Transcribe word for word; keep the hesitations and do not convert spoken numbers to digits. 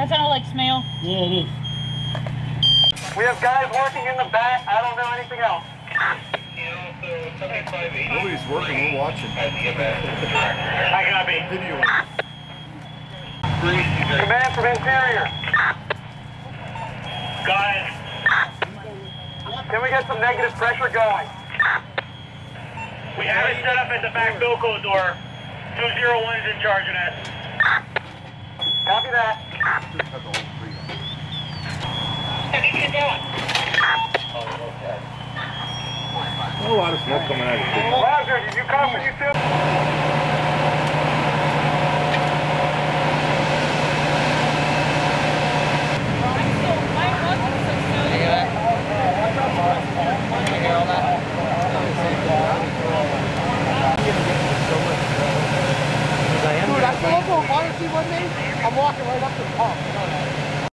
That sounded like smell. Yeah, it is. We have guys working in the back. I don't know anything else. Nobody's working, we're watching. I copy. Video. Command from interior. Guys. Can we get some negative pressure going? We have it set up at the back Bilko door. two oh one is in charge of that. Copy that. How you doing? A lot of smoke coming out of here. Lazar, did you copy you too? Dude, I pull up to a pharmacy one day, I'm walking right up to the pump.